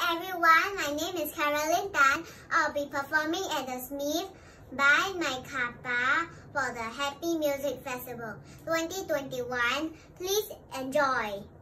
everyone, my name is Caroline Tan. I'll be performing at the Smith by my Kappa for the Happy Music Festival 2021. Please enjoy.